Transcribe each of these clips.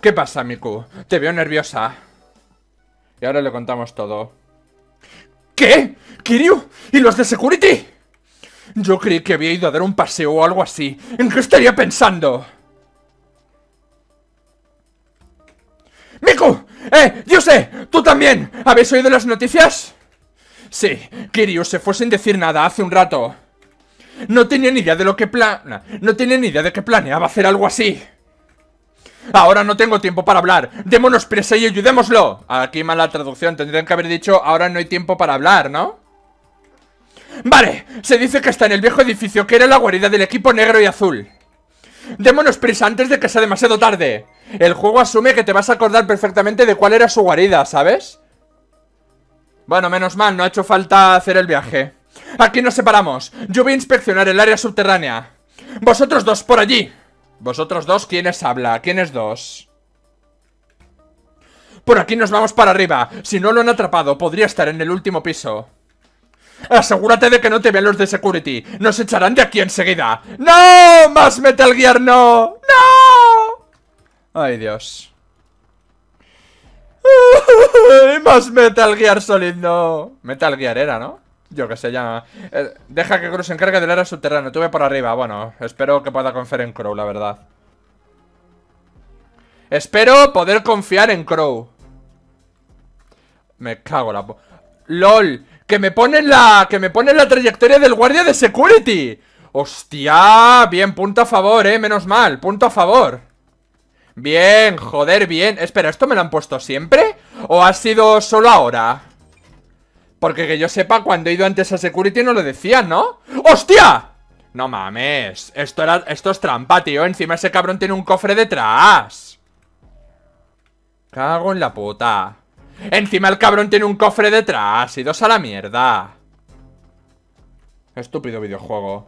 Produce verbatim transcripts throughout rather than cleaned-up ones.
¿Qué pasa, Miku? Te veo nerviosa. Y ahora le contamos todo. ¿Qué? ¿Kiryu? ¿Y los de security? Yo creí que había ido a dar un paseo o algo así. ¿En qué estaría pensando? ¡Miku! ¡Eh! ¡Yuse! ¡Tú también! ¿Habéis oído las noticias? Sí, Kiryu se fue sin decir nada hace un rato. No tenía ni idea de lo que plan... No tenía ni idea de que planeaba hacer algo así. Ahora no tengo tiempo para hablar. Démonos prisa y ayudémoslo. Aquí mala traducción. Tendrían que haber dicho ahora no hay tiempo para hablar, ¿no? Vale, se dice que está en el viejo edificio que era la guarida del equipo negro y azul. Démonos prisa antes de que sea demasiado tarde. El juego asume que te vas a acordar perfectamente de cuál era su guarida, ¿sabes? Bueno, menos mal, no ha hecho falta hacer el viaje. Aquí nos separamos. Yo voy a inspeccionar el área subterránea. Vosotros dos, por allí. ¿Vosotros dos? ¿Quiénes habla? ¿Quiénes dos? Por aquí nos vamos para arriba. Si no lo han atrapado, podría estar en el último piso. Asegúrate de que no te vean los de security. Nos echarán de aquí enseguida. ¡No! ¡Más Metal Gear no! ¡No! Ay, Dios. Más Metal Gear Solid no. Metal Gear era, ¿no? Yo que sé, ya. Eh, deja que Crow se encargue del área subterránea. Tú ve por arriba. Bueno, espero que pueda confiar en Crow, la verdad. Espero poder confiar en Crow. Me cago en la... ¡Lol! ¡Que me ponen la... que me ponen la trayectoria del guardia de security! ¡Hostia! Bien, punto a favor, eh, menos mal, punto a favor. Bien, joder, bien. Espera, ¿esto me lo han puesto siempre? ¿O ha sido solo ahora? Porque que yo sepa, cuando he ido antes a security no lo decían, ¿no? ¡Hostia! No mames, esto, era... esto es trampa, tío. Encima ese cabrón tiene un cofre detrás. Cago en la puta. Encima el cabrón tiene un cofre detrás. Idos a la mierda. Estúpido videojuego.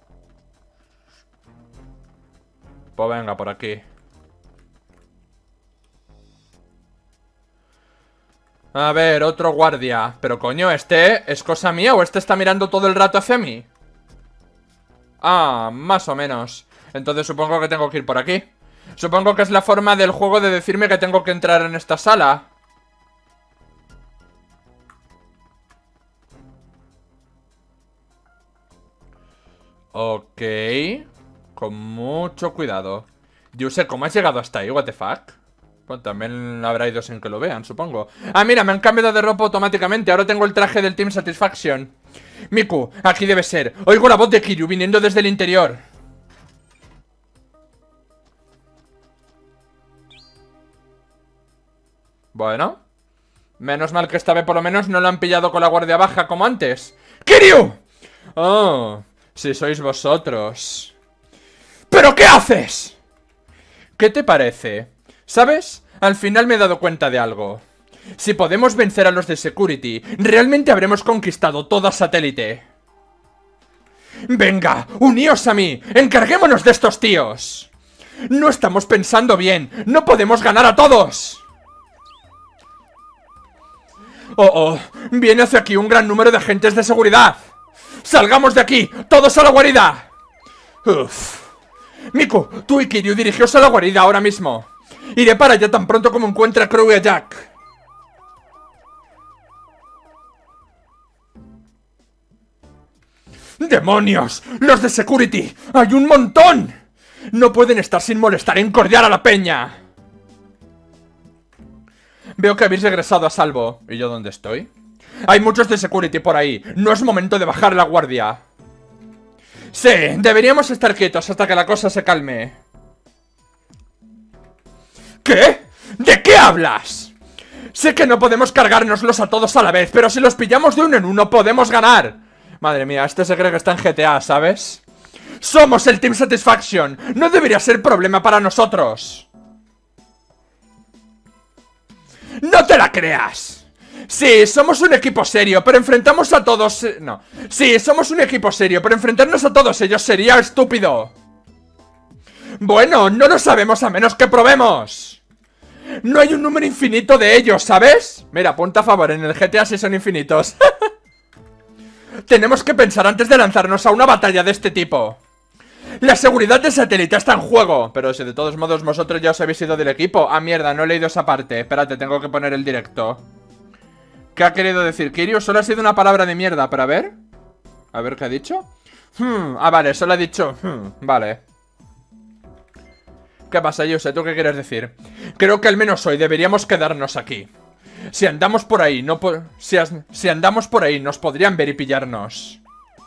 Pues venga, por aquí. A ver, otro guardia. Pero coño, ¿este es cosa mía o este está mirando todo el rato hacia mí? Ah, más o menos. Entonces supongo que tengo que ir por aquí. Supongo que es la forma del juego de decirme que tengo que entrar en esta sala. Ok. Con mucho cuidado. Yuse, ¿cómo has llegado hasta ahí? What the fuck? Bueno, también habrá ido sin que lo vean, supongo. Ah, mira, me han cambiado de ropa automáticamente. Ahora tengo el traje del Team Satisfaction. Miku, aquí debe ser. Oigo la voz de Kiryu viniendo desde el interior. Bueno. Menos mal que esta vez por lo menos no lo han pillado con la guardia baja como antes. ¡Kiryu! Oh, si sois vosotros. ¿Pero qué haces? ¿Qué te parece? ¿Sabes? Al final me he dado cuenta de algo. Si podemos vencer a los de security, realmente habremos conquistado toda satélite. Venga, uníos a mí. Encarguémonos de estos tíos. No estamos pensando bien. No podemos ganar a todos. Oh, oh, viene hacia aquí un gran número de agentes de seguridad. ¡Salgamos de aquí! ¡Todos a la guarida! Uff. Miku, tú y Kiryu dirigíos a la guarida ahora mismo. Iré para allá tan pronto como encuentre a Crow y a Jack. ¡Demonios! ¡Los de security! ¡Hay un montón! No pueden estar sin molestar en cordiar a la peña. Veo que habéis regresado a salvo. ¿Y yo dónde estoy? Hay muchos de security por ahí. No es momento de bajar la guardia. Sí, deberíamos estar quietos hasta que la cosa se calme. ¿Qué? ¿De qué hablas? Sé que no podemos cargárnoslos a todos a la vez, pero si los pillamos de uno en uno podemos ganar. Madre mía, este se cree que está en G T A, ¿sabes? Somos el Team Satisfaction. No debería ser problema para nosotros. ¡No te la creas! Sí, somos un equipo serio, pero enfrentamos a todos... No. Sí, somos un equipo serio, pero enfrentarnos a todos ellos sería estúpido. Bueno, no lo sabemos a menos que probemos. No hay un número infinito de ellos, ¿sabes? Mira, punto a favor, en el G T A sí son infinitos. Tenemos que pensar antes de lanzarnos a una batalla de este tipo. La seguridad del satélite está en juego. Pero si de todos modos vosotros ya os habéis ido del equipo. Ah, mierda, no he leído esa parte. Espérate, tengo que poner el directo. ¿Qué ha querido decir Kiryu? Solo ha sido una palabra de mierda, pero a ver. A ver qué ha dicho. Hmm, ah, vale, solo ha dicho hmm, vale. ¿Qué pasa, Yuse? ¿Tú qué quieres decir? Creo que al menos hoy deberíamos quedarnos aquí. Si andamos por ahí, no po si, si andamos por ahí, nos podrían ver y pillarnos.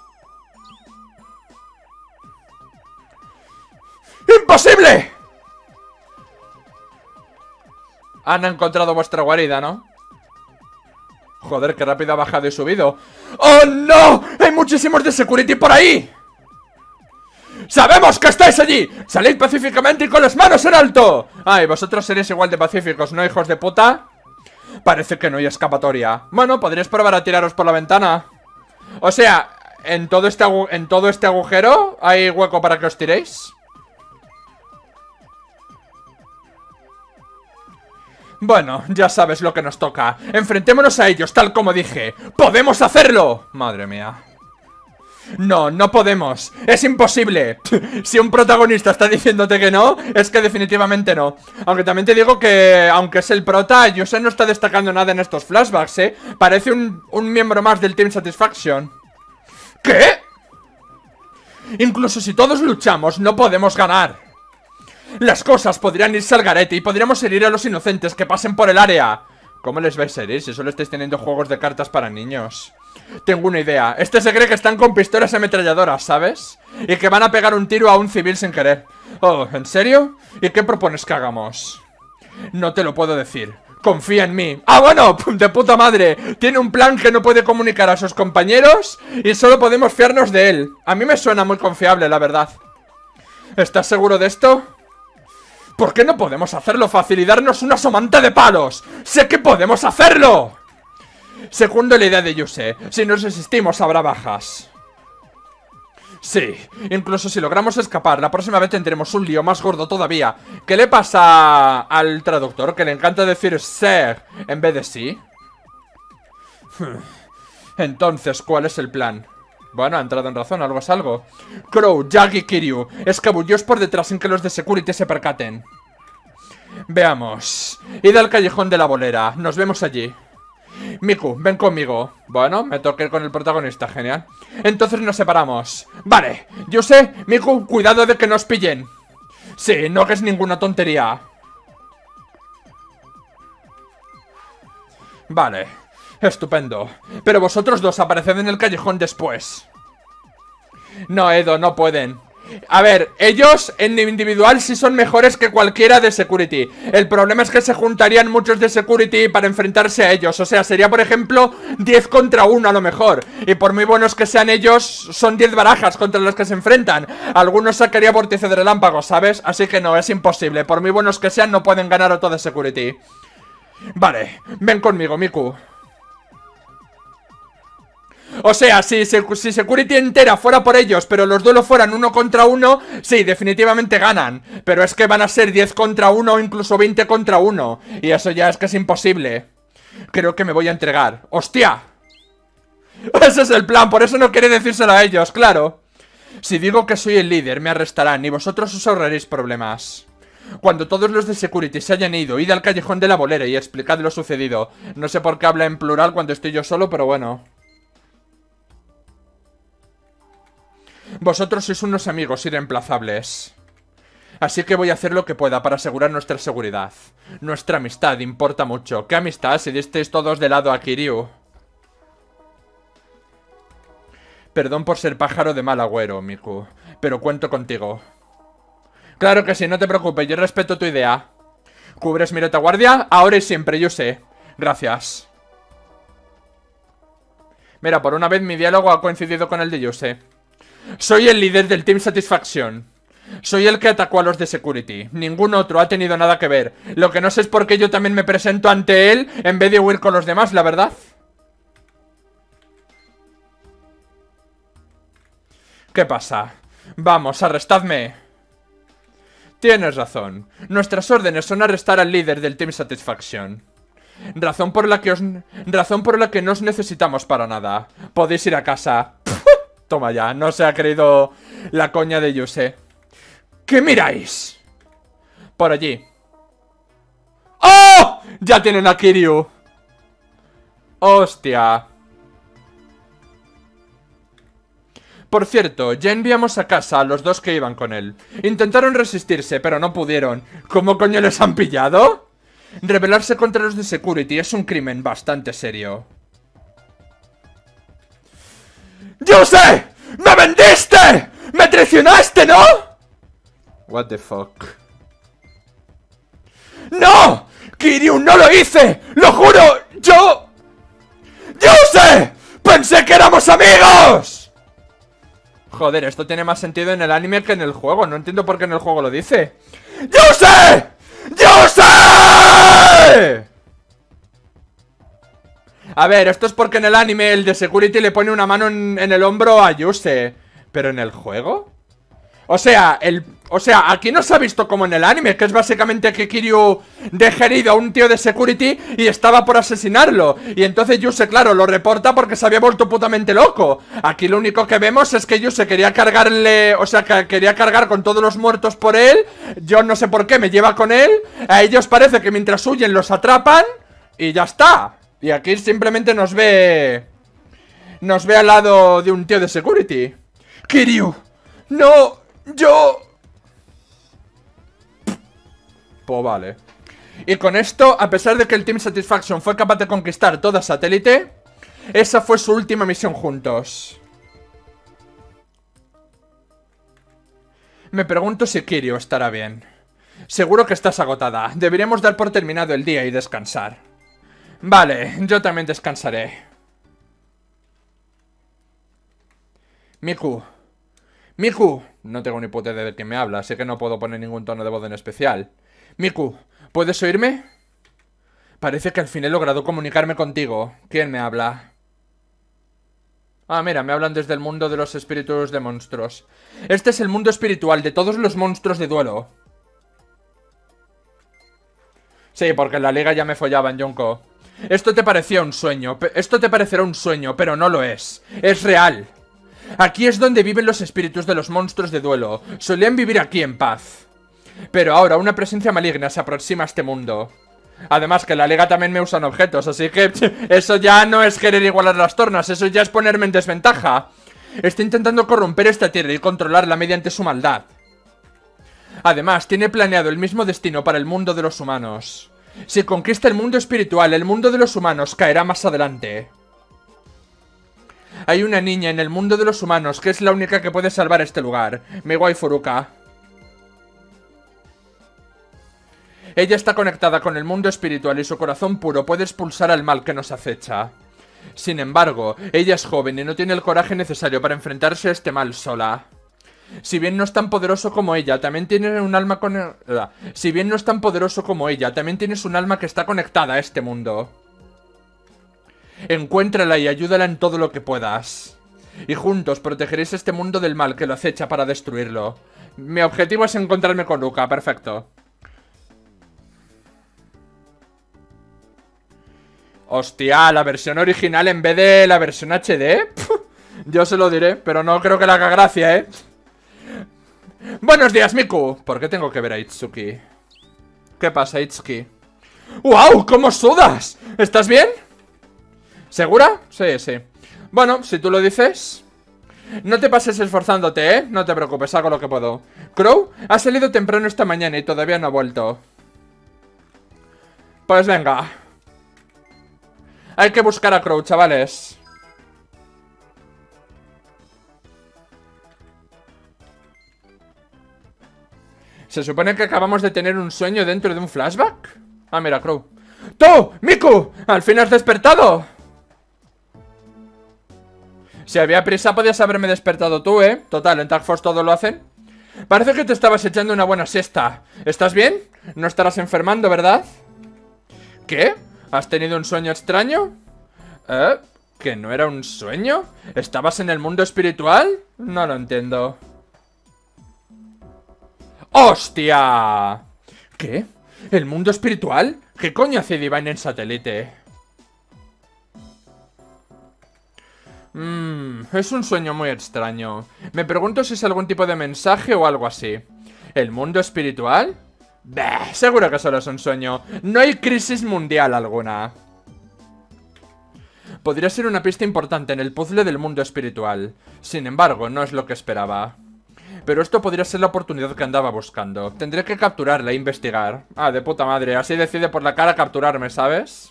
¡Imposible! Han encontrado vuestra guarida, ¿no? Joder, qué rápido ha bajado y subido. ¡Oh, no! ¡Hay muchísimos de security por ahí! ¡Sabemos que estáis allí! ¡Salid pacíficamente y con las manos en alto! Ay, vosotros seréis igual de pacíficos, ¿no, hijos de puta? Parece que no hay escapatoria. Bueno, podríais probar a tiraros por la ventana. O sea, ¿en todo este, en todo este agujero hay hueco para que os tiréis? Bueno, ya sabes lo que nos toca. Enfrentémonos a ellos, tal como dije. ¡Podemos hacerlo! Madre mía. No, no podemos. Es imposible. Si un protagonista está diciéndote que no, es que definitivamente no. Aunque también te digo que, aunque es el prota, Yuse no está destacando nada en estos flashbacks, ¿eh? Parece un, un miembro más del Team Satisfaction. ¿Qué? Incluso si todos luchamos, no podemos ganar. Las cosas podrían irse al garete y podríamos herir a los inocentes que pasen por el área. ¿Cómo les vais a herir si solo estáis teniendo juegos de cartas para niños? Tengo una idea. Este se cree que están con pistolas ametralladoras, ¿sabes? Y que van a pegar un tiro a un civil sin querer. Oh, ¿en serio? ¿Y qué propones que hagamos? No te lo puedo decir. Confía en mí. ¡Ah, bueno! ¡De puta madre! Tiene un plan que no puede comunicar a sus compañeros y solo podemos fiarnos de él. A mí me suena muy confiable, la verdad. ¿Estás seguro de esto? ¿Por qué no podemos hacerlo fácil y darnos una somanta de palos? ¡Sé que podemos hacerlo! Segundo la idea de Yuse. Si nos resistimos habrá bajas. Sí, incluso si logramos escapar, la próxima vez tendremos un lío más gordo todavía. ¿Qué le pasa al traductor? Que le encanta decir ser en vez de sí. Entonces, ¿cuál es el plan? Bueno, ha entrado en razón, algo es algo. Crow, Jag y Kiryu, escabullíos por detrás sin que los de security se percaten. Veamos. Id al callejón de la bolera, nos vemos allí. Miku, ven conmigo. Bueno, me toca ir con el protagonista, genial. Entonces nos separamos. Vale, Yuse, Miku, cuidado de que nos pillen. Sí, no hagas ninguna tontería. Vale. Estupendo. Pero vosotros dos apareced en el callejón después. No, Edo, no pueden. A ver, ellos en individual sí son mejores que cualquiera de security. El problema es que se juntarían muchos de security para enfrentarse a ellos. O sea, sería por ejemplo diez contra uno a lo mejor. Y por muy buenos que sean ellos, son diez barajas contra los que se enfrentan. Algunos sacaría vórtice de relámpago, ¿sabes? Así que no, es imposible. Por muy buenos que sean, no pueden ganar a toda security. Vale, ven conmigo, Miku. O sea, si, si Security entera fuera por ellos, pero los duelos fueran uno contra uno, sí, definitivamente ganan. Pero es que van a ser diez contra uno o incluso veinte contra uno. Y eso ya es que es imposible. Creo que me voy a entregar. ¡Hostia! Ese es el plan, por eso no quiere decírselo a ellos, claro. Si digo que soy el líder, me arrestarán y vosotros os ahorraréis problemas. Cuando todos los de security se hayan ido, id al callejón de la bolera y explicad lo sucedido. No sé por qué habla en plural cuando estoy yo solo, pero bueno. Vosotros sois unos amigos irreemplazables. Así que voy a hacer lo que pueda para asegurar nuestra seguridad. Nuestra amistad importa mucho. ¿Qué amistad si disteis todos de lado a Kiryu? Perdón por ser pájaro de mal agüero, Miku, pero cuento contigo. Claro que sí, no te preocupes, yo respeto tu idea. ¿Cubres mi retaguardia? Ahora y siempre, yo sé. Gracias. Mira, por una vez mi diálogo ha coincidido con el de Yuse. Soy el líder del Team Satisfaction. Soy el que atacó a los de security. Ningún otro ha tenido nada que ver. Lo que no sé es por qué yo también me presento ante él en vez de huir con los demás, la verdad. ¿Qué pasa? Vamos, arrestadme. Tienes razón. Nuestras órdenes son arrestar al líder del Team Satisfaction. Razón por la que os... Razón por la que no os necesitamos para nada. Podéis ir a casa. Toma ya, no se ha creído la coña de Yuse. ¿Qué miráis? Por allí. ¡Oh! Ya tienen a Kiryu. Hostia. Por cierto, ya enviamos a casa a los dos que iban con él. Intentaron resistirse, pero no pudieron. ¿Cómo coño les han pillado? Rebelarse contra los de Security es un crimen bastante serio. ¡Yo sé! ¡Me vendiste! ¡Me traicionaste!, ¿no? What the fuck. ¡No! ¡Kiryu, no lo hice! ¡Lo juro! ¡Yo! ¡Yo sé! ¡Pensé que éramos amigos! Joder, esto tiene más sentido en el anime que en el juego. No entiendo por qué en el juego lo dice. ¡Yo sé! ¡Yo sé! A ver, esto es porque en el anime el de Security le pone una mano en, en el hombro a Yuse. ¿Pero en el juego? O sea, el, o sea, aquí no se ha visto como en el anime, que es básicamente que Kiryu deja herido a un tío de Security y estaba por asesinarlo. Y entonces Yuse, claro, lo reporta porque se había vuelto putamente loco. Aquí lo único que vemos es que Yuse quería cargarle, o sea, que quería cargar con todos los muertos por él. Yo no sé por qué, me lleva con él. A ellos parece que mientras huyen los atrapan y ya está. Y aquí simplemente nos ve... Nos ve al lado de un tío de Security. Kiryu, no... Yo... Pues vale. Y con esto, a pesar de que el Team Satisfaction fue capaz de conquistar toda Satélite, esa fue su última misión juntos. Me pregunto si Kiryu estará bien. Seguro que estás agotada. Deberíamos dar por terminado el día y descansar. Vale, yo también descansaré. Miku. Miku. No tengo ni puta idea de qué me habla, así que no puedo poner ningún tono de voz en especial. Miku, ¿puedes oírme? Parece que al fin he logrado comunicarme contigo. ¿Quién me habla? Ah, mira, me hablan desde el mundo de los espíritus de monstruos. Este es el mundo espiritual de todos los monstruos de duelo. Sí, porque en la liga ya me follaban, Yonko. Esto te parecía un sueño. Esto te parecerá un sueño, pero no lo es. Es real. Aquí es donde viven los espíritus de los monstruos de duelo. Solían vivir aquí en paz. Pero ahora una presencia maligna se aproxima a este mundo. Además que en la liga también me usan objetos, así que eso ya no es querer igualar las tornas, eso ya es ponerme en desventaja. Está intentando corromper esta tierra y controlarla mediante su maldad. Además, tiene planeado el mismo destino para el mundo de los humanos. Si conquista el mundo espiritual, el mundo de los humanos caerá más adelante. Hay una niña en el mundo de los humanos que es la única que puede salvar este lugar. Miwai Furuka. Ella está conectada con el mundo espiritual y su corazón puro puede expulsar al mal que nos acecha. Sin embargo, ella es joven y no tiene el coraje necesario para enfrentarse a este mal sola. Si bien no es tan poderoso como ella, también tiene un alma con... Si bien no es tan poderoso como ella, también tienes un alma que está conectada a este mundo. Encuéntrala y ayúdala en todo lo que puedas. Y juntos protegeréis este mundo del mal que lo acecha para destruirlo. Mi objetivo es encontrarme con Ruka, perfecto. Hostia, la versión original en vez de la versión H D. Yo se lo diré, pero no creo que le haga gracia, ¿eh? Buenos días, Miku. ¿Por qué tengo que ver a Itsuki? ¿Qué pasa, Itsuki? ¡Wow! ¿Cómo sudas? ¿Estás bien? ¿Segura? Sí, sí. Bueno, si tú lo dices. No te pases esforzándote, ¿eh? No te preocupes, hago lo que puedo. Crow ha salido temprano esta mañana y todavía no ha vuelto. Pues venga. Hay que buscar a Crow, chavales. ¿Se supone que acabamos de tener un sueño dentro de un flashback? Ah, mira, Crow. ¡Tú! ¡Miku! ¡Al fin has despertado! Si había prisa podías haberme despertado tú, ¿eh? Total, en Tag Force todo lo hacen. Parece que te estabas echando una buena siesta. ¿Estás bien? No estarás enfermando, ¿verdad? ¿Qué? ¿Has tenido un sueño extraño? ¿Eh? ¿Que no era un sueño? ¿Estabas en el mundo espiritual? No lo entiendo. ¡Hostia! ¿Qué? ¿El mundo espiritual? ¿Qué coño hace Divine en Satélite? Mmm, es un sueño muy extraño. Me pregunto si es algún tipo de mensaje o algo así. ¿El mundo espiritual? Bah, seguro que solo es un sueño. No hay crisis mundial alguna. Podría ser una pista importante en el puzzle del mundo espiritual. Sin embargo, no es lo que esperaba. Pero esto podría ser la oportunidad que andaba buscando. Tendré que capturarla e investigar. Ah, de puta madre. Así decide por la cara capturarme, ¿sabes?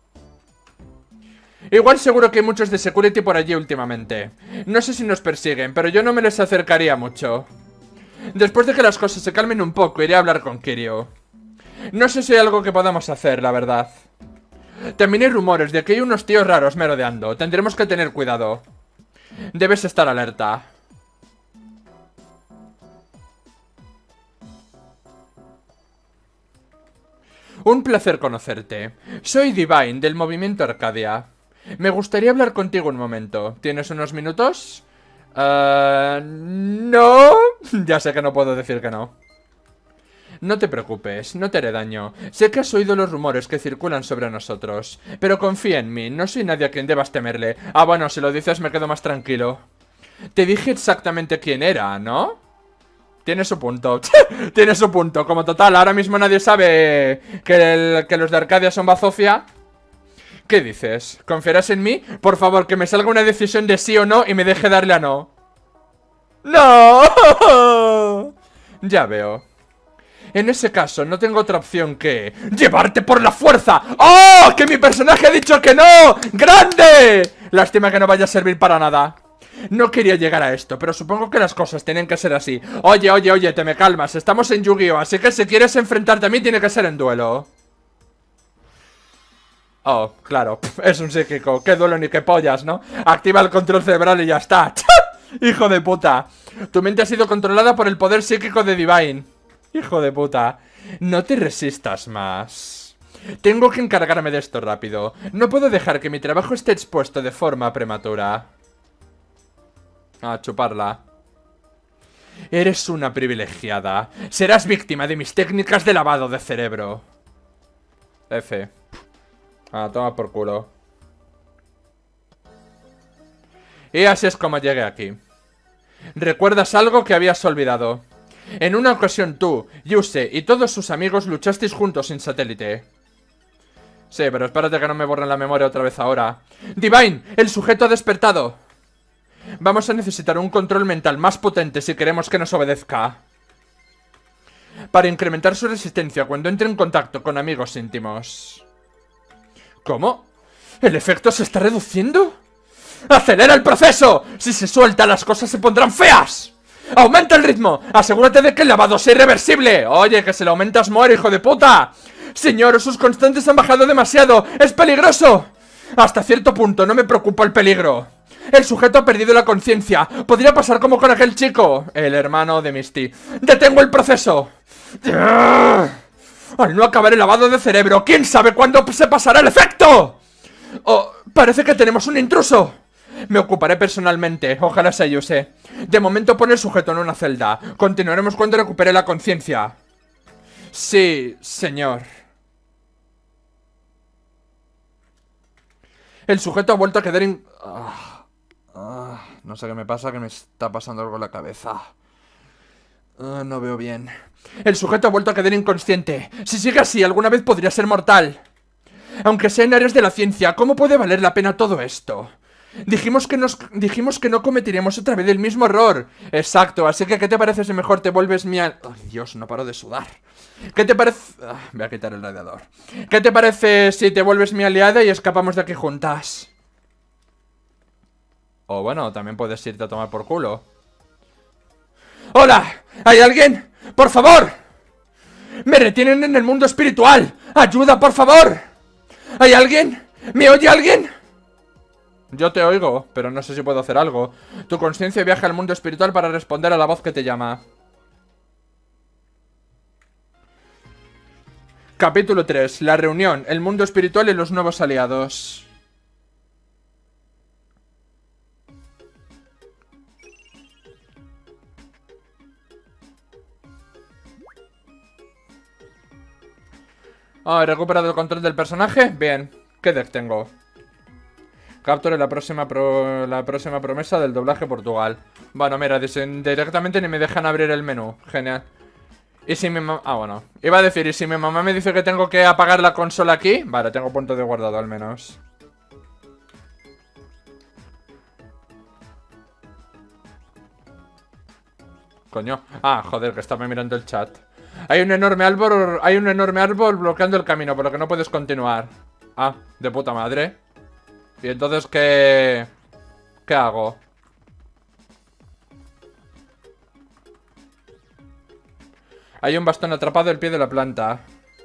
Igual seguro que hay muchos de security por allí últimamente. No sé si nos persiguen, pero yo no me les acercaría mucho. Después de que las cosas se calmen un poco, iré a hablar con Kiryu. No sé si hay algo que podamos hacer, la verdad. También hay rumores de que hay unos tíos raros merodeando. Tendremos que tener cuidado. Debes estar alerta. Un placer conocerte. Soy Divine, del movimiento Arcadia. Me gustaría hablar contigo un momento. ¿Tienes unos minutos? Uh, no. Ya sé que no puedo decir que no. No te preocupes, no te haré daño. Sé que has oído los rumores que circulan sobre nosotros, pero confía en mí, no soy nadie a quien debas temerle. Ah, bueno, si lo dices me quedo más tranquilo. Te dije exactamente quién era, ¿no? Tiene su punto. Tiene su punto. Como total, ahora mismo nadie sabe que, el, que los de Arcadia son bazofia. ¿Qué dices? ¿Confiarás en mí? Por favor, que me salga una decisión de sí o no y me deje darle a no. ¡No! Ya veo. En ese caso, no tengo otra opción que... ¡llevarte por la fuerza! ¡Oh! ¡Que mi personaje ha dicho que no! ¡Grande! Lástima que no vaya a servir para nada. No quería llegar a esto, pero supongo que las cosas tienen que ser así. Oye, oye, oye, te me calmas. Estamos en Yu-Gi-Oh! Así que si quieres enfrentarte a mí, tiene que ser en duelo. Oh, claro, pf, es un psíquico. Qué duelo ni qué pollas, ¿no? Activa el control cerebral y ya está. Hijo de puta. Tu mente ha sido controlada por el poder psíquico de Divine. Hijo de puta. No te resistas más. Tengo que encargarme de esto rápido. No puedo dejar que mi trabajo esté expuesto de forma prematura. A chuparla. Eres una privilegiada. Serás víctima de mis técnicas de lavado de cerebro. F. Ah, toma por culo. Y así es como llegué aquí. ¿Recuerdas algo que habías olvidado? En una ocasión tú, Yuse y todos sus amigos luchasteis juntos sin satélite. Sí, pero espérate que no me borren la memoria otra vez ahora. Divine, el sujeto ha despertado. Vamos a necesitar un control mental más potente si queremos que nos obedezca. Para incrementar su resistencia cuando entre en contacto con amigos íntimos. ¿Cómo? ¿El efecto se está reduciendo? ¡Acelera el proceso! Si se suelta, las cosas se pondrán feas. ¡Aumenta el ritmo! ¡Asegúrate de que el lavado sea irreversible! Oye, que si lo aumentas muere, hijo de puta. Señor, sus constantes han bajado demasiado. ¡Es peligroso! Hasta cierto punto, no me preocupa el peligro. El sujeto ha perdido la conciencia. Podría pasar como con aquel chico, el hermano de Misty. ¡Detengo el proceso! Al no acabar el lavado de cerebro, ¿quién sabe cuándo se pasará el efecto? Oh, parece que tenemos un intruso. Me ocuparé personalmente, ojalá sea Yuse. De momento pone el sujeto en una celda. Continuaremos cuando recupere la conciencia. Sí, señor. El sujeto ha vuelto a quedar in... Ah, ah, no sé qué me pasa, que me está pasando algo en la cabeza. Ah, no veo bien. El sujeto ha vuelto a quedar inconsciente. Si sigue así, alguna vez podría ser mortal. Aunque sea en áreas de la ciencia, ¿cómo puede valer la pena todo esto? Dijimos que, nos, dijimos que no cometeríamos otra vez el mismo error. Exacto, así que ¿qué te parece si mejor te vuelves mi al... Oh, Dios, no paro de sudar. ¿Qué te parece...? Ah, voy a quitar el radiador. ¿Qué te parece si te vuelves mi aliada y escapamos de aquí juntas? O bueno, también puedes irte a tomar por culo. ¡Hola! ¿Hay alguien? ¡Por favor! ¡Me retienen en el mundo espiritual! ¡Ayuda, por favor! ¿Hay alguien? ¿Me oye alguien? Yo te oigo, pero no sé si puedo hacer algo. Tu conciencia viaja al mundo espiritual para responder a la voz que te llama. Capítulo tres. La reunión, el mundo espiritual y los nuevos aliados. Ah, he recuperado el control del personaje. Bien. ¿Qué deck tengo? Capture la próxima pro, la próxima promesa del doblaje Portugal. Bueno, mira, directamente ni me dejan abrir el menú. Genial. Y si mi mamá... Ah, bueno. Iba a decir, ¿y si mi mamá me dice que tengo que apagar la consola aquí? Vale, tengo punto de guardado al menos. Coño. Ah, joder, que estaba mirando el chat. Hay un enorme árbol, hay un enorme árbol bloqueando el camino, por lo que no puedes continuar. Ah, de puta madre. ¿Y entonces qué... qué hago? Hay un bastón atrapado al pie de la planta.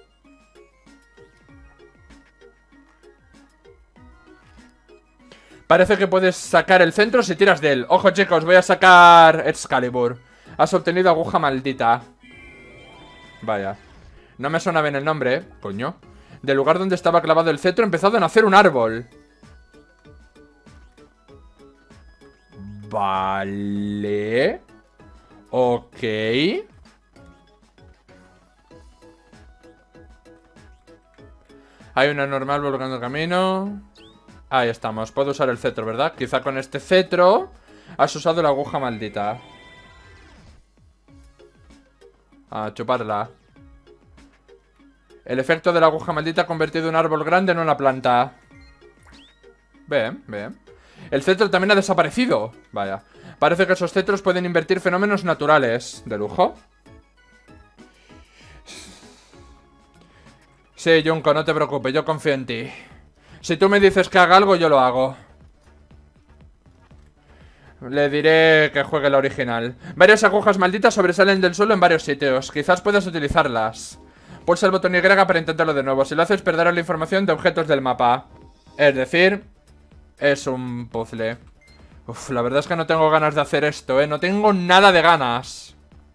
Parece que puedes sacar el centro si tiras de él. Ojo, chicos, voy a sacar Excalibur. Has obtenido aguja maldita. Vaya. No me suena bien el nombre, ¿eh? Coño. Del lugar donde estaba clavado el cetro ha empezado a nacer un árbol. Vale. Ok. Hay un enorme árbol bloqueando el camino. Ahí estamos. Puedo usar el cetro, ¿verdad? Quizá con este cetro has usado la aguja maldita. A chuparla. El efecto de la aguja maldita ha convertido un árbol grande en una planta. Bien, bien. El cetro también ha desaparecido. Vaya. Parece que esos cetros pueden invertir fenómenos naturales. De lujo. Sí, Junko, no te preocupes, yo confío en ti. Si tú me dices que haga algo, yo lo hago. Le diré que juegue la original. Varias agujas malditas sobresalen del suelo en varios sitios. Quizás puedas utilizarlas. Pulsa el botón Y para intentarlo de nuevo. Si lo haces, perderás la información de objetos del mapa. Es decir, es un puzzle. Uf, la verdad es que no tengo ganas de hacer esto, ¿eh? No tengo nada de ganas.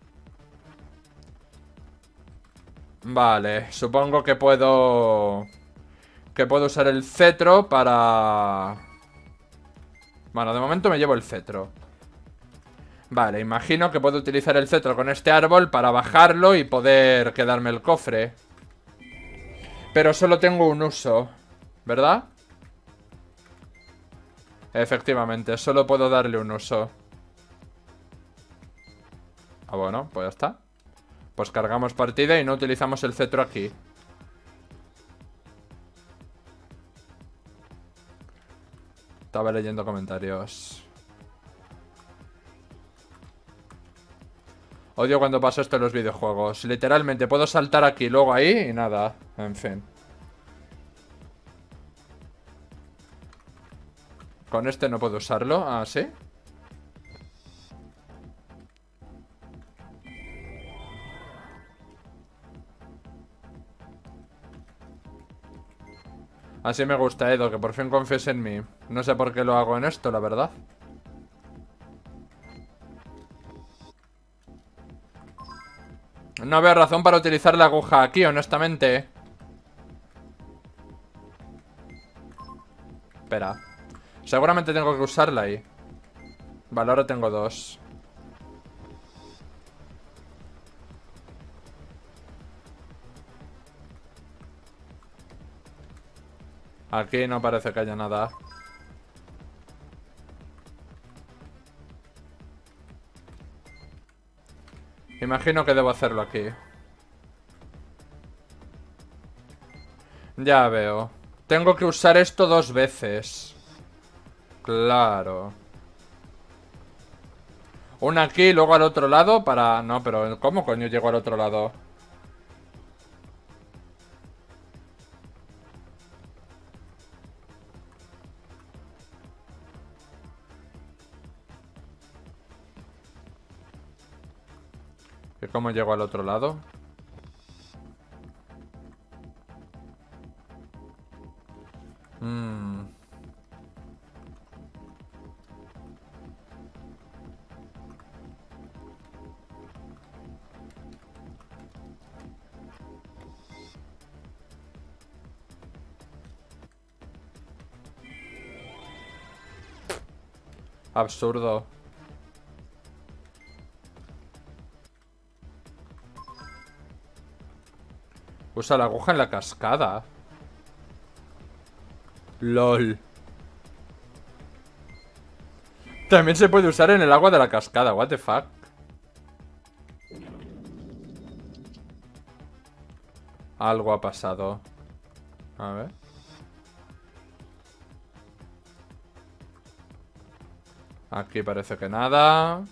Vale, supongo que puedo... Que puedo usar el cetro para... Bueno, de momento me llevo el cetro. Vale, imagino que puedo utilizar el cetro con este árbol para bajarlo y poder quedarme el cofre. Pero solo tengo un uso, ¿verdad? Efectivamente, solo puedo darle un uso. Ah, bueno, pues ya está. Pues cargamos partida y no utilizamos el cetro aquí. Estaba leyendo comentarios. Odio cuando pasa esto en los videojuegos. Literalmente puedo saltar aquí, luego ahí y nada. En fin. Con este no puedo usarlo. Ah, ¿sí? Así me gusta, Edo, que por fin confíes en mí. No sé por qué lo hago en esto, la verdad. No veo razón para utilizar la aguja aquí, honestamente. Espera. Seguramente tengo que usarla ahí. Vale, ahora tengo dos. Aquí no parece que haya nada. Imagino que debo hacerlo aquí. Ya veo. Tengo que usar esto dos veces. Claro. Una aquí y luego al otro lado para... No, pero ¿cómo coño llego al otro lado? ¿Y cómo llego al otro lado? Mmm... Absurdo. Usa la aguja en la cascada. LOL. También se puede usar en el agua de la cascada. What the fuck. Algo ha pasado. A ver. Aquí parece que nada.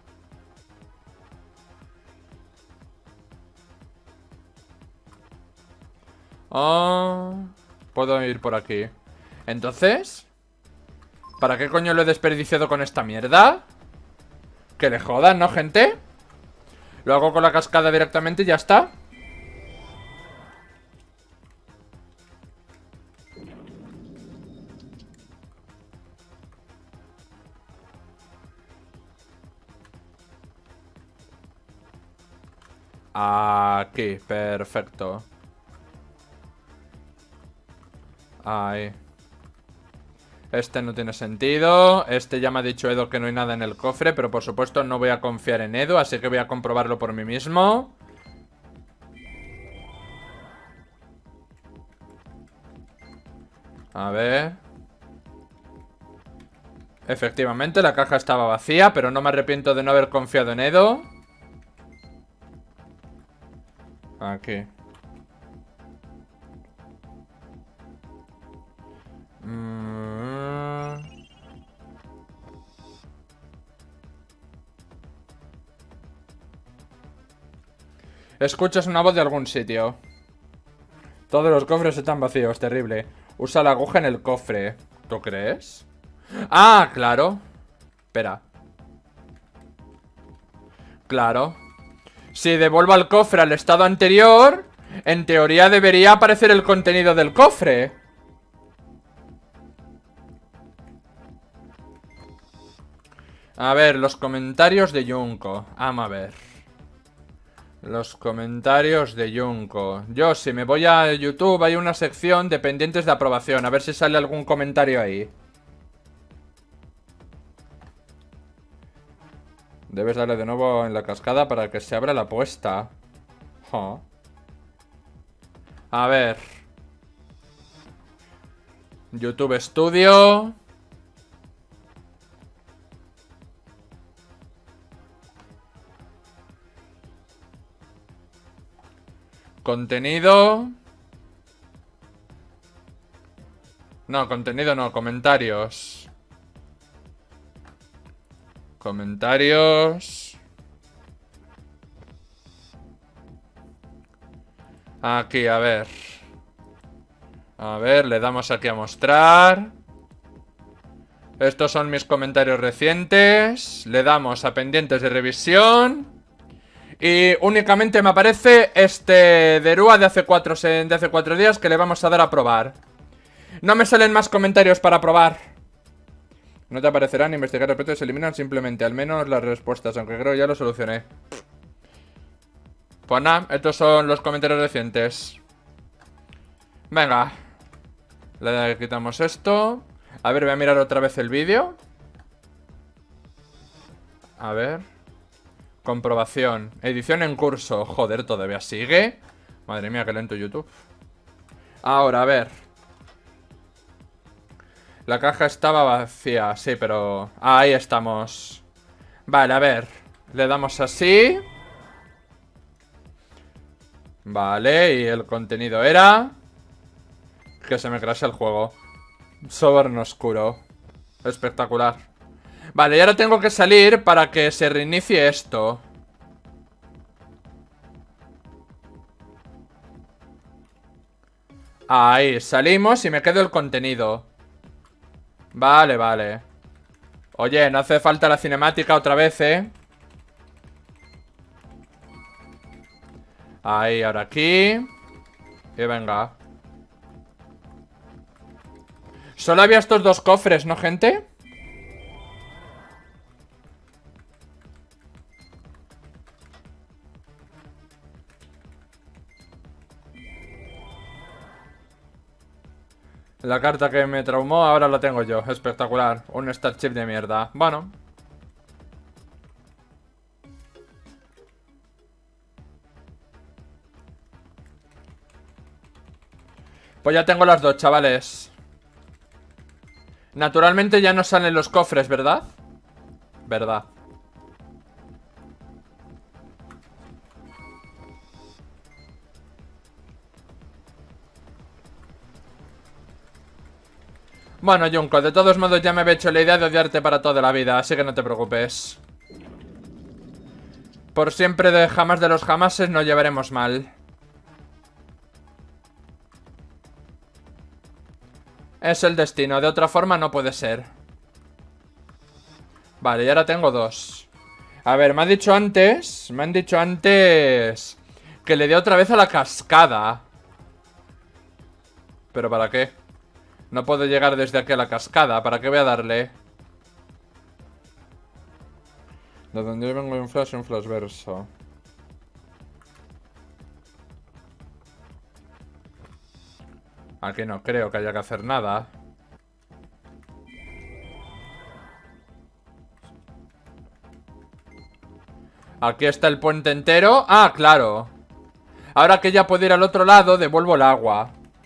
Oh, puedo ir por aquí. Entonces, ¿para qué coño lo he desperdiciado con esta mierda? Que le jodan, ¿no, gente? Lo hago con la cascada directamente y ya está. Aquí, perfecto. Ahí. Este no tiene sentido. Este ya me ha dicho Edo que no hay nada en el cofre, pero por supuesto no voy a confiar en Edo, así que voy a comprobarlo por mí mismo. A ver. Efectivamente, la caja estaba vacía, pero no me arrepiento de no haber confiado en Edo. Aquí. Mm. Escuchas una voz de algún sitio. Todos los cofres están vacíos, terrible. Usa la aguja en el cofre. ¿Tú crees? Ah, claro. Espera. Claro. Si devuelvo el cofre al estado anterior, en teoría debería aparecer el contenido del cofre. A ver, los comentarios de Junko. Vamos a ver. Los comentarios de Junko. Yo, si me voy a YouTube, hay una sección de pendientes de aprobación. A ver si sale algún comentario ahí. Debes darle de nuevo en la cascada para que se abra la apuesta. Oh. A ver. YouTube Studio. Contenido. No, contenido no, comentarios. Comentarios. Aquí, a ver. A ver, le damos aquí a mostrar. Estos son mis comentarios recientes. Le damos a pendientes de revisión. Y únicamente me aparece este de Rua de hace cuatro, de hace cuatro días que le vamos a dar a probar. No me salen más comentarios para probar. No te aparecerán, investigar respeto y se eliminan simplemente, al menos las respuestas, aunque creo ya lo solucioné. Pues nada, estos son los comentarios recientes. Venga. Le quitamos esto. A ver, voy a mirar otra vez el vídeo. A ver. Comprobación. Edición en curso. Joder, todavía sigue. Madre mía, qué lento YouTube. Ahora, a ver. La caja estaba vacía, sí, pero... Ah, ahí estamos. Vale, a ver. Le damos así. Vale, y el contenido era... Que se me crashe el juego. Soberano oscuro. Espectacular. Vale, y ahora tengo que salir para que se reinicie esto. Ahí, salimos y me quedo el contenido. Vale, vale. Oye, no hace falta la cinemática otra vez, ¿eh? Ahí, ahora aquí. Y venga. Solo había estos dos cofres, ¿no, gente? La carta que me traumó ahora la tengo yo. Espectacular. Un stat chip de mierda. Bueno. Pues ya tengo las dos, chavales. Naturalmente ya no salen los cofres, ¿verdad? Verdad. Bueno, Junko, de todos modos ya me he hecho la idea de odiarte para toda la vida, así que no te preocupes. Por siempre de jamás de los jamases nos llevaremos mal. Es el destino, de otra forma no puede ser. Vale, y ahora tengo dos. A ver, me ha dicho antes Me han dicho antes que le dé otra vez a la cascada. ¿Pero para qué? No puedo llegar desde aquí a la cascada. ¿Para qué voy a darle? De donde yo vengo hay un flash y un flash verso. Aquí no creo que haya que hacer nada. Aquí está el puente entero. Ah, claro. Ahora que ya puedo ir al otro lado, devuelvo el agua.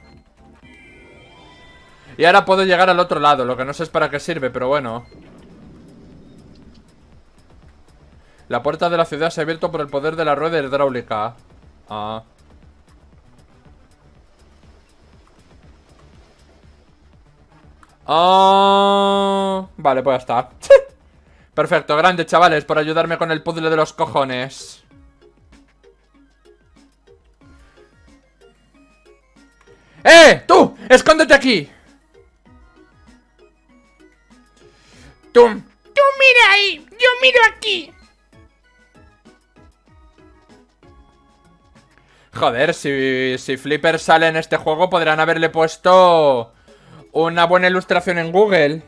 Y ahora puedo llegar al otro lado. Lo que no sé es para qué sirve, pero bueno. La puerta de la ciudad se ha abierto por el poder de la rueda hidráulica. Ah. Ah. Vale, pues ya está. Perfecto, grande, chavales, por ayudarme con el puzzle de los cojones. ¡Eh! ¡Tú! ¡Escóndete aquí! ¡Tú! ¡Tú mira ahí! ¡Yo miro aquí! Joder, si, si Flipper sale en este juego podrán haberle puesto una buena ilustración en Google.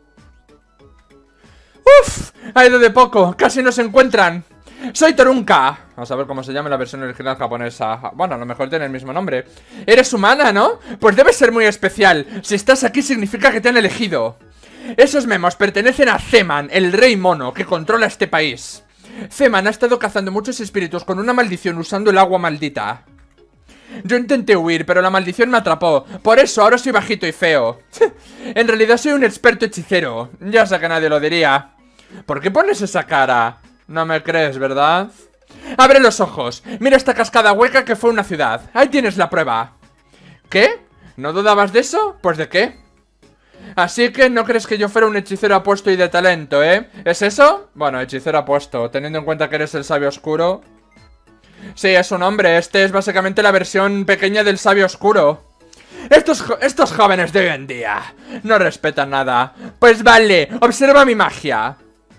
¡Uf! Ha ido de poco, casi no se encuentran. Soy Torunka. Vamos a ver cómo se llama la versión original japonesa. Bueno, a lo mejor tiene el mismo nombre. Eres humana, ¿no? Pues debe ser muy especial. Si estás aquí significa que te han elegido. Esos memos pertenecen a Zeman, el rey mono, que controla este país. Zeman ha estado cazando muchos espíritus con una maldición usando el agua maldita. Yo intenté huir, pero la maldición me atrapó. Por eso ahora soy bajito y feo. En realidad soy un experto hechicero. Ya sé que nadie lo diría. ¿Por qué pones esa cara? No me crees, ¿verdad? Abre los ojos. Mira esta cascada hueca que fue una ciudad. Ahí tienes la prueba. ¿Qué? ¿No dudabas de eso? ¿Pues de qué? Así que no crees que yo fuera un hechicero apuesto y de talento, ¿eh? ¿Es eso? Bueno, hechicero apuesto. Teniendo en cuenta que eres el sabio oscuro. Sí, es un hombre. Este es básicamente la versión pequeña del sabio oscuro. Estos, jo estos jóvenes de hoy en día no respetan nada. Pues vale, observa mi magia.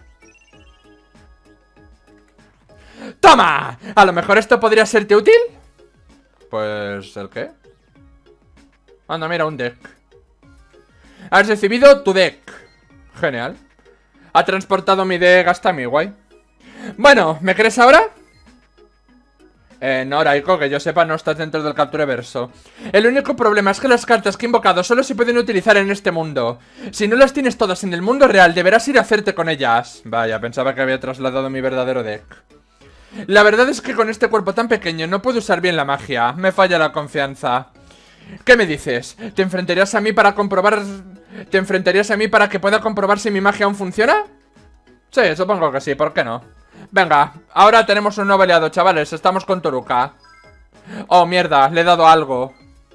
¡Toma! A lo mejor esto podría serte útil. Pues... ¿el qué? Anda, mira, un deck. Has recibido tu deck. Genial. Ha transportado mi deck hasta mi guay. Bueno, ¿me crees ahora? Eh, no, Raiko, que yo sepa no estás dentro del Captureverso. El único problema es que las cartas que he invocado solo se pueden utilizar en este mundo. Si no las tienes todas en el mundo real, deberás ir a hacerte con ellas. Vaya, pensaba que había trasladado mi verdadero deck. La verdad es que con este cuerpo tan pequeño no puedo usar bien la magia. Me falla la confianza. ¿Qué me dices? ¿Te enfrentarías a mí para comprobar... ¿Te enfrentarías a mí para que pueda comprobar si mi magia aún funciona? Sí, supongo que sí, ¿por qué no? Venga, ahora tenemos un nuevo aliado, chavales. Estamos con Torunka. Oh, mierda, le he dado algo.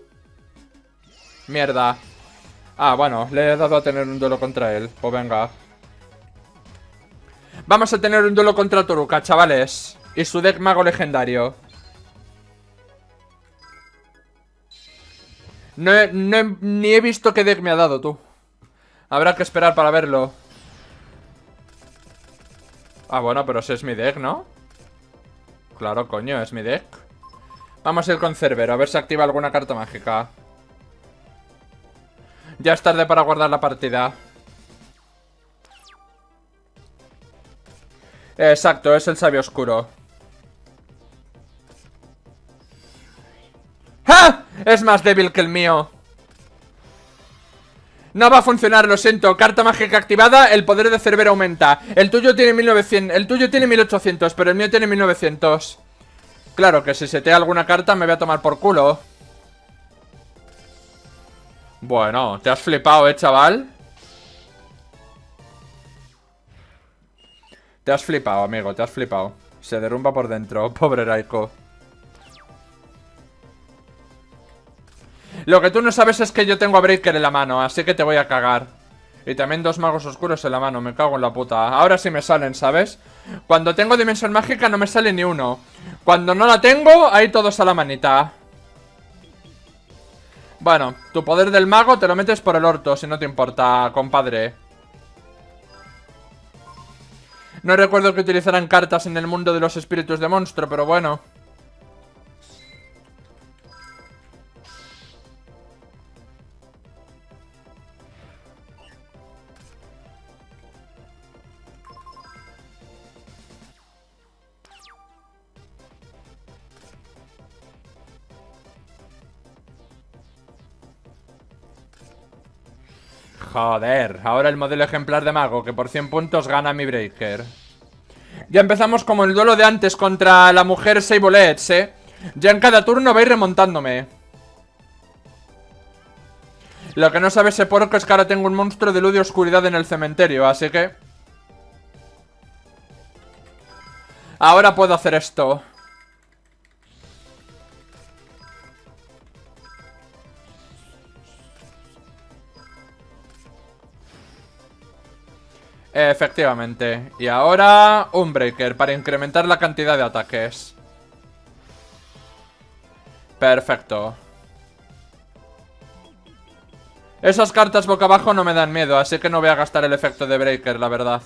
Mierda. Ah, bueno, le he dado a tener un duelo contra él. Pues venga. Vamos a tener un duelo contra Torunka, chavales. Y su deck mago legendario. No he, no he, ni he visto qué deck me ha dado, tú. Habrá que esperar para verlo. Ah, bueno, pero ese es mi deck, ¿no? Claro, coño, es mi deck. Vamos a ir con Cerbero, a ver si activa alguna carta mágica. Ya es tarde para guardar la partida. Exacto, es el sabio oscuro. ¡Ja! Es más débil que el mío. No va a funcionar, lo siento. Carta mágica activada, el poder de Cerbero aumenta. El tuyo tiene mil novecientos, el tuyo tiene mil ochocientos, pero el mío tiene mil novecientos. Claro que si se te da alguna carta me voy a tomar por culo. Bueno, te has flipado, eh, chaval. Te has flipado, amigo, te has flipado. Se derrumba por dentro, pobre Raiko. Lo que tú no sabes es que yo tengo a Breaker en la mano, así que te voy a cagar. Y también dos magos oscuros en la mano, me cago en la puta. Ahora sí me salen, ¿sabes? Cuando tengo dimensión mágica no me sale ni uno. Cuando no la tengo, ahí todos a la manita. Bueno, tu poder del mago te lo metes por el orto, si no te importa, compadre. No recuerdo que utilizaran cartas en el mundo de los espíritus de monstruo, pero bueno. Joder, ahora el modelo ejemplar de mago, que por cien puntos gana mi Breaker. Ya empezamos como el duelo de antes contra la mujer Seibolets, eh. Ya en cada turno vais remontándome. Lo que no sabe ese porco es que ahora tengo un monstruo de luz y oscuridad en el cementerio, así que... ahora puedo hacer esto. Efectivamente. Y ahora un Breaker para incrementar la cantidad de ataques. Perfecto. Esas cartas boca abajo no me dan miedo, así que no voy a gastar el efecto de Breaker, la verdad.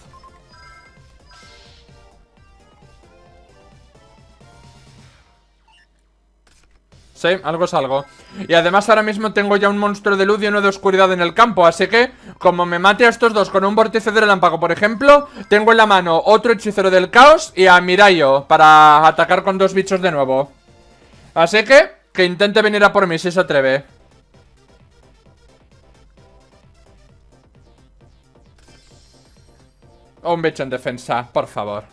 Sí, algo es algo. Y además ahora mismo tengo ya un monstruo de luz y uno de oscuridad en el campo, así que, como me mate a estos dos con un vórtice de relámpago, por ejemplo, tengo en la mano otro hechicero del caos y a Mirayo para atacar con dos bichos de nuevo. Así que, que intente venir a por mí si se atreve. Un bicho en defensa, por favor.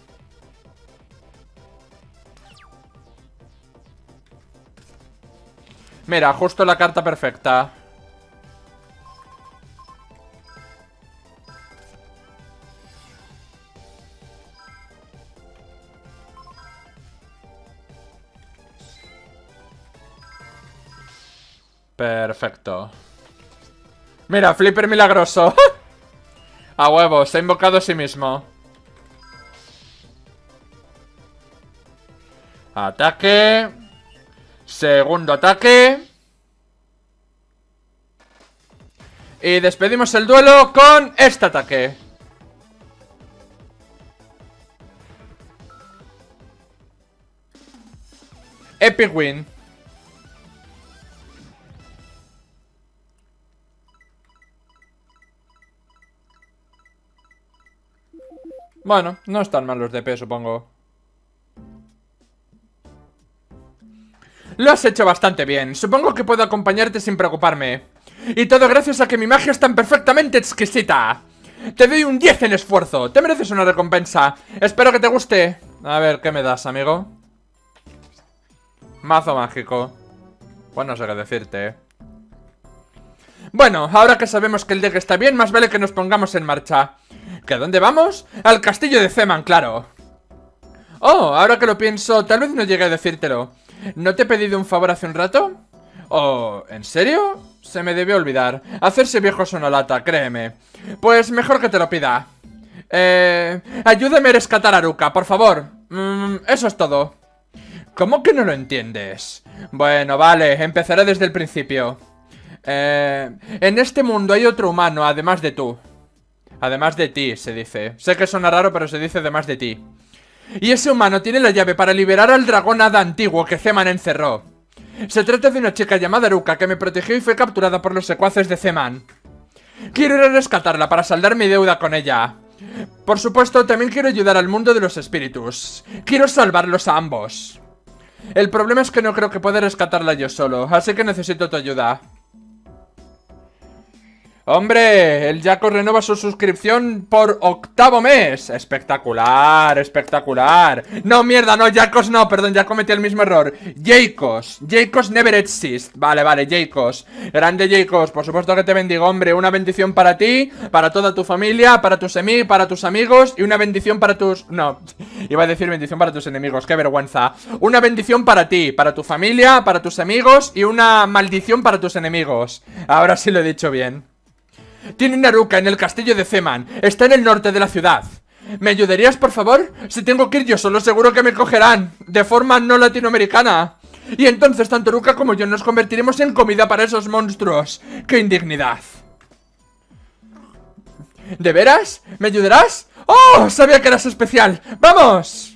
Mira, justo la carta perfecta. Perfecto. Mira, flipper milagroso. A huevo, se ha invocado a sí mismo. Ataque. Segundo ataque. Y despedimos el duelo con este ataque. Epic win. Bueno, no están mal los D P, supongo. Lo has hecho bastante bien. Supongo que puedo acompañarte sin preocuparme. Y todo gracias a que mi magia es tan perfectamente exquisita. Te doy un diez en esfuerzo. Te mereces una recompensa. Espero que te guste. A ver, ¿qué me das, amigo? Mazo mágico. Pues no sé qué decirte, eh. Bueno, ahora que sabemos que el deck está bien, más vale que nos pongamos en marcha. ¿Que a dónde vamos? Al castillo de Zeman, claro. Oh, ahora que lo pienso, tal vez no llegué a decírtelo. ¿No te he pedido un favor hace un rato? Oh, ¿en serio? Se me debió olvidar. Hacerse viejo es una lata, créeme. Pues mejor que te lo pida. Eh... Ayúdame a rescatar a Haruka, por favor. Mm, eso es todo. ¿Cómo que no lo entiendes? Bueno, vale, empezaré desde el principio. Eh... En este mundo hay otro humano, además de tú. Además de ti, se dice. Sé que suena raro, pero se dice además de ti. Y ese humano tiene la llave para liberar al dragón hada antiguo que Zeman encerró. Se trata de una chica llamada Haruka que me protegió y fue capturada por los secuaces de Zeman. Quiero ir a rescatarla para saldar mi deuda con ella. Por supuesto, también quiero ayudar al mundo de los espíritus. Quiero salvarlos a ambos. El problema es que no creo que pueda rescatarla yo solo, así que necesito tu ayuda. Hombre, el Jaco renova su suscripción por octavo mes. Espectacular, espectacular. No, mierda, no, Jacos no, perdón, ya cometí el mismo error. Jacos, Jacos never exist. Vale, vale, Jacos. Grande Jacos, por supuesto que te bendigo, hombre. Una bendición para ti, para toda tu familia, para tus amigos, para tus amigos. Y una bendición para tus... No, iba a decir bendición para tus enemigos, qué vergüenza. Una bendición para ti, para tu familia, para tus amigos. Y una maldición para tus enemigos. Ahora sí lo he dicho bien. Tiene una ruca en el castillo de Zeman. Está en el norte de la ciudad. ¿Me ayudarías, por favor? Si tengo que ir yo solo, seguro que me cogerán de forma no latinoamericana. Y entonces tanto Ruka como yo nos convertiremos en comida para esos monstruos. ¡Qué indignidad! ¿De veras? ¿Me ayudarás? ¡Oh! Sabía que eras especial. ¡Vamos!